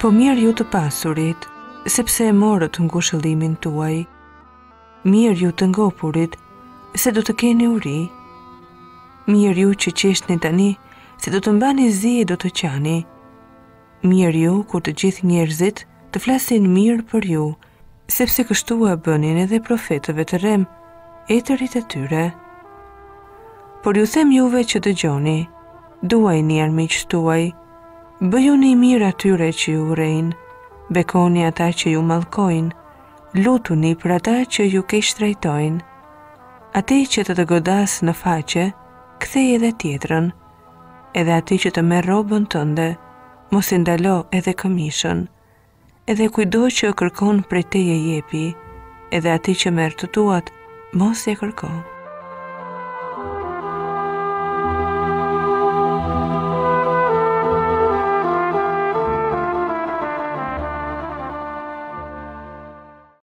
Po mirë ju të pasurit, sepse e morët ngushëllimin tuaj. Mirë ju të ngopurit, se do të keni uri. Mirë ju që qeshni tani, se do të mbani zi e do të qani. Mirë ju kur të gjithë njerëzit të flasin mirë për ju, sepse kështu e bënin edhe profetëve të rremë, etërit e tyre. Por ju them juve që dëgjoni, duajini armiqtë tuaj, bëjuni mirë atyre që ju urrejnë, bekoni ata që ju mallkojnë, lutuni për ata që ju keq trajtojnë. Ati që të godas në faqe, kthej edhe tjetrën, edhe ati që të merr rrobën tënde, mos i ndalo edhe këmishën, edhe kujdo që kërkon prej teje jepi, edhe ati që merr të tuat, mos e kërko.